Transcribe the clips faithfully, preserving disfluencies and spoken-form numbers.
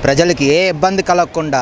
ప్రజలకి ఏ ఇబ్బంది కలగకుండా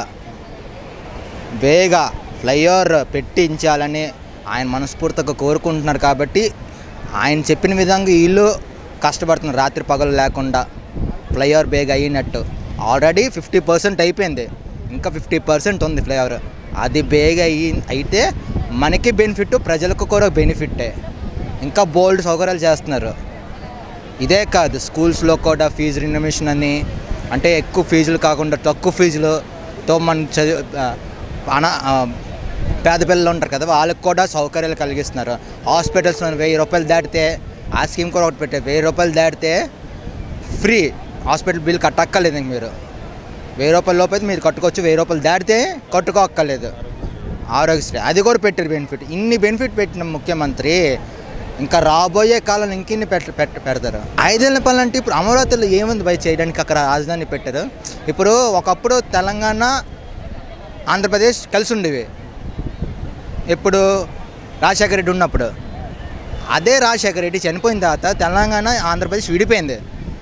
వేగా ఫ్లైఓవర్ పెట్టించాలని ఆయన మనస్ఫూర్తిగా కోరుకుంటున్నారు. కాబట్టి ఆయన చెప్పిన విధంగా వీళ్ళు కష్టపడుతున్నారు రాత్రి పగలు లేకుండా ఫ్లైఓవర్ బేగా అయినట్టు. ఆల్రెడీ ఫిఫ్టీ పర్సెంట్ అయిపోయింది, ఇంకా ఫిఫ్టీ పర్సెంట్ ఉంది ఫ్లైఓవర్. అది బేగా అయ్యి అయితే మనకి బెనిఫిట్, ప్రజలకు కూడా బెనిఫిట్టే. ఇంకా బోల్డ్ సౌకర్యాలు చేస్తున్నారు. ఇదే కాదు, స్కూల్స్లో కూడా ఫీజు రినోవేషన్ అని, అంటే ఎక్కువ ఫీజులు కాకుండా తక్కువ ఫీజులతో మన చదువు అన పేద పిల్లలు ఉంటారు కదా, వాళ్ళకి కూడా సౌకర్యాలు కలిగిస్తున్నారు. హాస్పిటల్స్ వెయ్యి రూపాయలు దాటితే ఆ స్కీమ్ కూడా ఒకటి పెట్టారు. వెయ్యి రూపాయలు దాటితే ఫ్రీ హాస్పిటల్ బిల్ కట్టక్కర్లేదు. ఇంక మీరు వెయ్యి రూపాయల లోపైతే మీరు కట్టుకోవచ్చు, వెయ్యి రూపాయలు దాటితే కట్టుకోక్కర్లేదు. ఆరోగ్యశ్రీ అది కూడా పెట్టారు బెనిఫిట్. ఇన్ని బెనిఫిట్ పెట్టిన ముఖ్యమంత్రి ఇంకా రాబోయే కాలంలో ఇంకిన్ని పెట్ట పెట్ట పెడతారు. ఐదేళ్ళ పనులు అంటే ఇప్పుడు అమరావతిలో ఏముంది బయట చేయడానికి, అక్కడ రాజధాని పెట్టారు. ఇప్పుడు ఒకప్పుడు తెలంగాణ ఆంధ్రప్రదేశ్ కలిసి ఉండేవి. ఇప్పుడు రాజశేఖర రెడ్డి ఉన్నప్పుడు, అదే రాజశేఖర రెడ్డి చనిపోయిన తర్వాత తెలంగాణ ఆంధ్రప్రదేశ్ విడిపోయింది.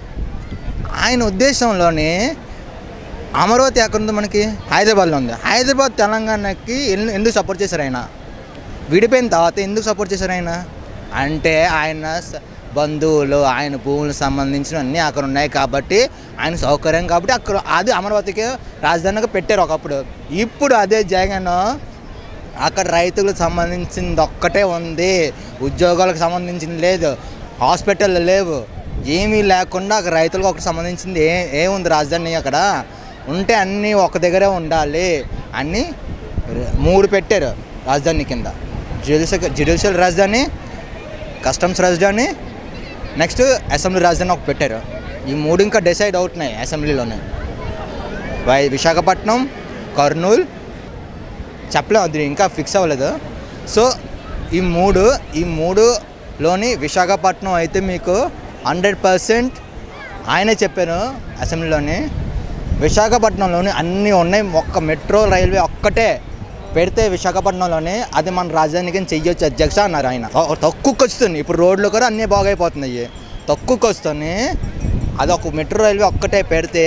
ఆయన ఉద్దేశంలోనే అమరావతి ఎక్కడుంది, మనకి హైదరాబాద్లో ఉంది. హైదరాబాద్ తెలంగాణకి ఎందుకు సపోర్ట్ చేశారు ఆయన? విడిపోయిన తర్వాత ఎందుకు సపోర్ట్ చేశారు ఆయన అంటే, ఆయన బంధువులు, ఆయన భూములకు సంబంధించిన అన్నీ అక్కడ ఉన్నాయి కాబట్టి ఆయన సౌకర్యం కాబట్టి అక్కడ అది అమరావతికి రాజధానిగా పెట్టారు ఒకప్పుడు. ఇప్పుడు అదే జగన్ అక్కడ రైతులకు సంబంధించింది ఒక్కటే ఉంది, ఉద్యోగాలకు సంబంధించింది లేదు, హాస్పిటల్ లేవు, ఏమీ లేకుండా అక్కడ రైతులకు ఒకటి సంబంధించింది ఏ ఏముంది రాజధాని అక్కడ ఉంటే అన్నీ ఒక దగ్గరే ఉండాలి అన్నీ మూడు పెట్టారు రాజధాని కింద. జ్యుడిషియల్ జ్యుడిషియల్ రాజధాని, కస్టమ్స్ రాజధాని, నెక్స్ట్ అసెంబ్లీ రాజధాని ఒక పెట్టారు. ఈ మూడు ఇంకా డిసైడ్ అవుతున్నాయి అసెంబ్లీలోనే. వై విశాఖపట్నం, కర్నూలు చెప్పలేము, అది ఇంకా ఫిక్స్ అవ్వలేదు. సో ఈ మూడు ఈ మూడులోని విశాఖపట్నం అయితే మీకు హండ్రెడ్ పర్సెంట్ ఆయనే చెప్పారు అసెంబ్లీలోని. విశాఖపట్నంలోని అన్నీ ఉన్నాయి, ఒక్క మెట్రో రైల్వే ఒక్కటే పెడితే విశాఖపట్నంలోనే అది మన రాజధానికి చెయ్యొచ్చు అధ్యక్ష అన్నారు ఆయన. తక్కువకి వస్తుంది, ఇప్పుడు రోడ్లు కూడా అన్నీ బాగైపోతున్నాయి, తక్కువకి వస్తుంది. అది ఒక మెట్రో రైల్వే ఒక్కటే పెడితే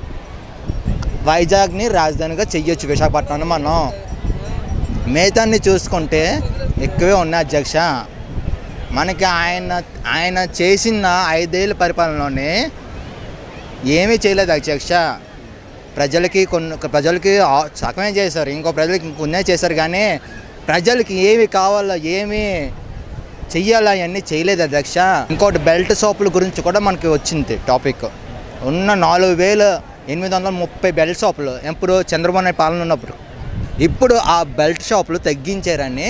వైజాగ్ని రాజధానిగా చెయ్యొచ్చు విశాఖపట్నం. మనం మిగతాన్ని చూసుకుంటే ఎక్కువే ఉన్నాయి అధ్యక్ష. మనకి ఆయన ఆయన చేసిన ఐదేళ్ళ పరిపాలనలోనే ఏమీ చేయలేదు అధ్యక్ష. ప్రజలకి కొన్ని ప్రజలకి సగమే చేశారు, ఇంకో ప్రజలకి ఇంకొన్నే చేశారు, కానీ ప్రజలకి ఏమి కావాలో ఏమి చెయ్యాలో అవన్నీ చేయలేదు అధ్యక్ష. ఇంకోటి బెల్ట్ షాపుల గురించి కూడా మనకి వచ్చింది టాపిక్. ఉన్న నాలుగు వేల ఎనిమిది వందల ముప్పై బెల్ట్ షాపులు ఎప్పుడు చంద్రబాబు నాయుడు పాలన ఉన్నప్పుడు, ఇప్పుడు ఆ బెల్ట్ షాపులు తగ్గించారని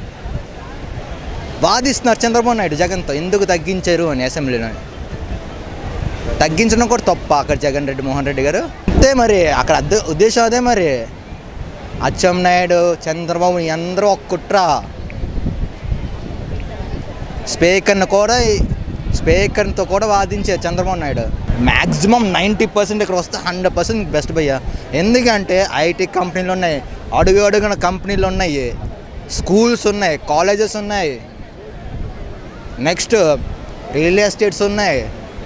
వాదిస్తున్నారు చంద్రబాబు నాయుడు జగన్తో. ఎందుకు తగ్గించారు అని అసెంబ్లీలో. తగ్గించడం కూడా తప్ప అక్కడ జగన్ రెడ్డి మోహన్ రెడ్డి గారు అంతే. మరి అక్కడ అదే ఉద్దేశం అదే. మరి అచ్చెం నాయుడు, చంద్రబాబు అందరూ ఒక కుట్ర. స్పీకర్ని కూడా స్పీకర్తో కూడా వాదించారు Chandrababu Naidu. Maximum ninety percent ఇక్కడ వస్తే హండ్రెడ్ పర్సెంట్ బెస్ట్ భయ్యా. ఎందుకంటే ఐటీ కంపెనీలు ఉన్నాయి, అడుగు అడుగున కంపెనీలు ఉన్నాయి, స్కూల్స్ ఉన్నాయి, కాలేజెస్ ఉన్నాయి, నెక్స్ట్ రియల్ ఎస్టేట్స్ ఉన్నాయి,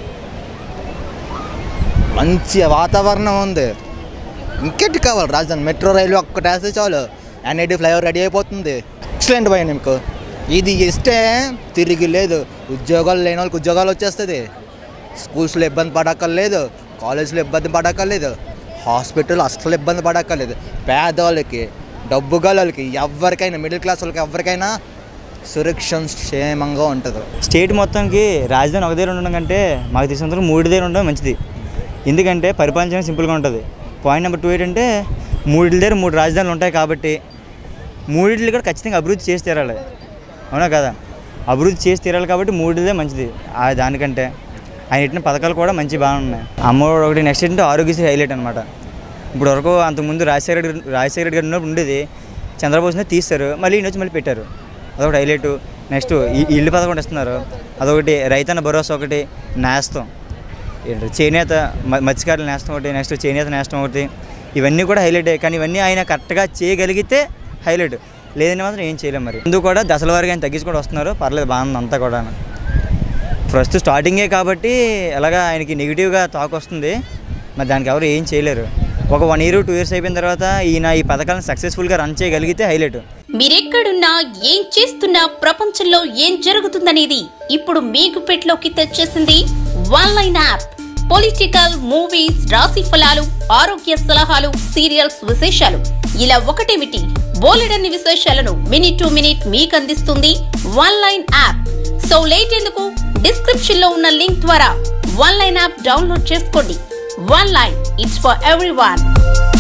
మంచి వాతావరణం ఉంది. ఇంకెట్టి కావాలి రాజధాని? మెట్రో రైల్వే ఒక్కటి వేస్తే చాలు, ఎన్ఐడి ఫ్లైఓవర్ రెడీ అయిపోతుంది. ఎక్సలెంట్ భయ్య. మీకు ఇది ఇస్తే తిరిగి లేదు. ఉద్యోగాలు లేని వాళ్ళకి ఉద్యోగాలు వచ్చేస్తుంది, స్కూల్స్లో ఇబ్బంది పడక్కర్లేదు, కాలేజీలో ఇబ్బంది పడక్కర్లేదు, హాస్పిటల్ అస్సలు ఇబ్బంది పడక్కర్లేదు. పేదవాళ్ళకి, డబ్బు గలకి, ఎవరికైనా మిడిల్ క్లాస్ వాళ్ళకి ఎవరికైనా సురక్షేమంగా ఉంటుంది. స్టేట్ మొత్తానికి రాజధాని ఒక దగ్గర ఉండడం కంటే మాకు తెలిసినంత మూడు దగ్గర ఉండడం మంచిది. ఎందుకంటే పరిపాలన సింపుల్గా ఉంటుంది. పాయింట్ నెంబర్ టూ ఏంటంటే మూడు దగ్గర మూడు రాజధానులు ఉంటాయి కాబట్టి మూడింటిని కూడా ఖచ్చితంగా అభివృద్ధి చేసి తీరాలి. అవునా కదా? అభివృద్ధి చేసి తీరాలి కాబట్టి మూడిదే మంచిది. దానికంటే ఆయన పెట్టిన పథకాలు కూడా మంచి బాగా ఉన్నాయి. అమ్మఒడి ఒకటి. నెక్స్ట్ ఏంటంటే ఆరోగ్యశ్రీ హైలైట్ అనమాట. ఇప్పుడు వరకు అంతకుముందు రాజశేఖర రెడ్డి రాజశేఖర రెడ్డి గారు ఉన్నప్పుడు ఉండేది, చంద్రబాబు తీస్తారు, మళ్ళీ ఈయన వచ్చి మళ్ళీ పెట్టారు, అదొకటి హైలైట్. నెక్స్ట్ ఇల్లు పథకం ఇస్తున్నారు, అదొకటి. రైతన్న భరోసా ఒకటి, నేస్తం, చేనేత మత్స్యకారుల నేస్తం ఒకటి, నెక్స్ట్ చేనేత నేస్తం ఒకటి. ఇవన్నీ కూడా హైలైట్. కానీ ఇవన్నీ ఆయన కరెక్ట్గా చేయగలిగితే హైలైట్, లేదని మాత్రం ఏం చేయలేము. మరి ముందు కూడా దశల వారిగా ఆయన తగ్గించుకుంటూ వస్తున్నారు, పర్లేదు, బాగుంది అంతా కూడా. ఫస్ట్ స్టార్టింగే కాబట్టి ఎలాగా ఆయనకి నెగిటివ్గా టాక్ వస్తుంది, మరి దానికి ఎవరు ఏం చేయలేరు. ఒక వన్ ఇయర్ టూ ఇయర్స్ అయిపోయిన తర్వాత ఈయన ఈ పథకాలను సక్సెస్ఫుల్గా రన్ చేయగలిగితే హైలైట్. మీరెక్కడున్నా ఏం చేస్తున్నా ప్రపంచంలో ఏం జరుగుతుందనేది ఇప్పుడు మీకు పెట్లోకి తెచ్చేసింది one line app. Political, movies, రాశి ఫలాలు, ఆరోగ్య సలహాలు, సీరియల్స్ విశేషాలు ఇలా ఒకటేమిటి బోలెడన్ని విశేషాలను మినిట్ టు మినిట్ మీకు అందిస్తుంది one line app. So late ఎందుకు, డిస్క్రిప్షన్ లో ఉన్న లింక్ ద్వారా వన్ లైన్ యాప్ డౌన్లోడ్ చేసుకోండి. One line, it's for everyone.